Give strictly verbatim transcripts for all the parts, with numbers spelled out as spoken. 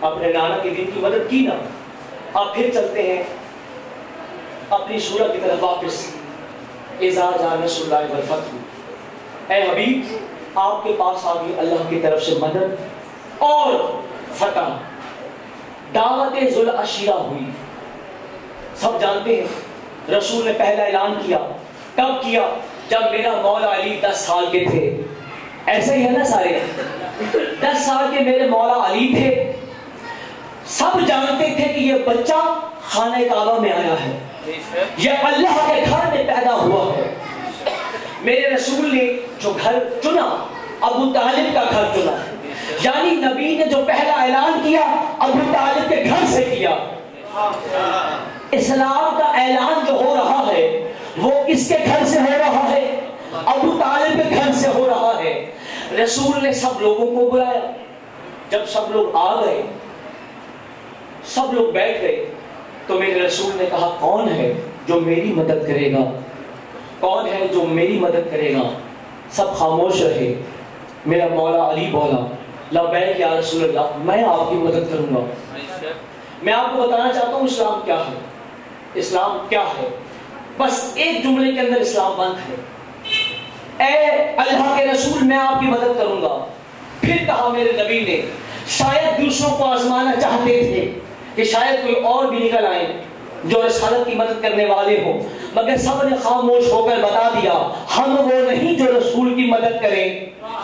اپنے نانا کے دین کی مدد کی نا. آپ پھر چلتے ہیں اپنی شورا کی طرف واپس. اذا جاء نصر اللہ والفتح، اے حبیب آپ کے پاس آ گئی اللہ کی طرف سے مدد اور فتح. دعوت ذوالعشیرہ ہوئی. سب جانتے ہیں رسول نے پہلا اعلان کیا. کب کیا؟ جب میرا مولا علی دس سال کے تھے. ایسے ہی ہے نا سارے؟ دس سال کے میرے مولا علی تھے. سب جانتے تھے کہ یہ بچہ خانہ کعبہ میں آیا ہے، یہ اللہ کے گھر میں پیدا ہوا ہے. میرے رسول نے جو گھر چنا ابو طالب کا گھر چنا، یعنی نبی نے جو پہلا اعلان کیا ابو طالب کے گھر سے کیا. اسلام کا اعلان جو ہو رہا ہے وہ کس کے گھر سے ہو رہا ہے؟ ابو طالب کے گھر سے ہو رہا ہے. رسول نے سب لوگوں کو بلایا. جب سب لوگ آ گئے، سب لوگ بیٹھ گئے، تو میرے رسول نے کہا کون ہے جو میری مدد کرے گا؟ کون ہے جو میری مدد کرے گا؟ سب خاموش رہے. میرا مولا علی بولا لبیک یا رسول اللہ، میں آپ کی مدد کروں گا. میں آپ کو بتانا چاہتا ہوں اسلام کیا ہے. اسلام کیا ہے؟ بس ایک جملے کے اندر اسلام بند ہے. اے اللہ کے رسول میں آپ کی مدد کروں گا. پھر کہا میرے نبی نے، شاید دوسروں کو آزمانا چاہتے تھے کہ شاید کوئی اور بھی نکل آئے جو رسالت کی مدد کرنے والے ہوں، مگر سب نے خاموش ہو کر بتا دیا ہم وہ نہیں جو رسول کی مدد کریں.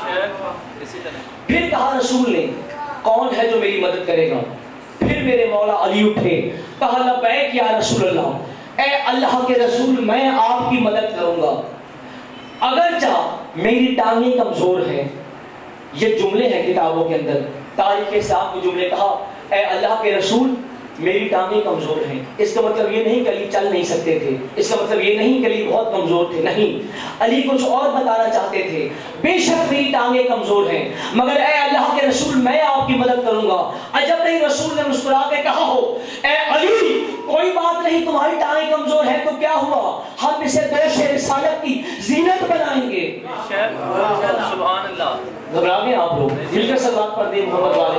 پھر کہا رسول نے کون ہے جو میری مدد کرے گا؟ پھر میرے مولا علی اٹھے، کہا لبیک یا رسول اللہ، اے اللہ کے رسول میں آپ کی مدد کروں گا اگرچہ میری ٹانگیں کمزور ہیں. یہ جملے ہیں کتابوں کے اندر، تاریخ اسلام کے جملے. کہا اے اللہ کے رسول میری ٹانگیں کمزور ہیں. اس کا مطلب یہ نہیں کہ علی چل نہیں سکتے تھے، اس کا مطلب یہ نہیں کہ علی بہت کمزور تھے. نہیں، علی کچھ اور بتانا چاہتے تھے. بے شک میری ٹانگیں کمزور ہیں مگر اے اللہ کے رسول میں آپ کی مدد کروں گا. عجب نہیں رسول نے مسکرا کے کہا ہو، اے علی کوئی بات نہیں، تمہاری ٹانگیں کمزور ہیں تو کیا ہوا، ہم اسے دوش رسالت کی زینت بنائیں گے. سبحان اللہ. گھبرا گئے آپ لوگ؟ مل کر صلوات پڑھ دیں محمد والے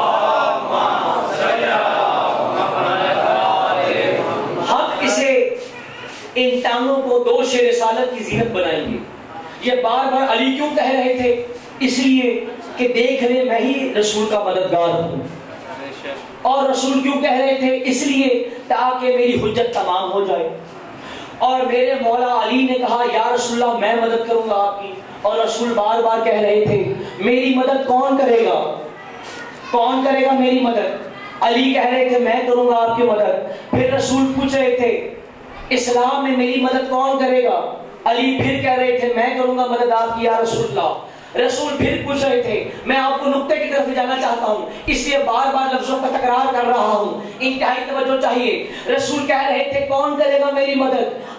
ان ٹانگوں کو دوش رسالت کی زینت بنائیں گے. یہ بار بار علی کیوں کہہ رہے تھے؟ اس لیے کہ دیکھ رہے میں ہی رسول کا مددگار ہوں. اور رسول کیوں کہہ رہے تھے؟ اس لیے تاکہ میری حجت تمام ہو جائے. اور میرے مولا علی نے کہا یا رسول اللہ میں مدد کروں گا آپ کی. اور رسول بار بار کہہ رہے تھے میری مدد کون کرے گا، کون کرے گا میری مدد؟ علی کہہ رہے تھے میں کروں گا آپ کی مدد. پھر رسول پوچھ رہے تھے اسلام میں میری مدد کون کرے گا؟ علی پھر کہہ رہے تھے میں کروں گا مدد آپ کی یا رسول اللہ. رسول پھر پوچھ رہے تھے، میں آپ کو نقطے کی طرف جانا چاہتا ہوں اس لیے بار بار لفظوں کا تکرار کر رہا ہوں، انتہائی توجہ چاہیے. رسول کہہ رہے تھے کون کرے گا میری مدد؟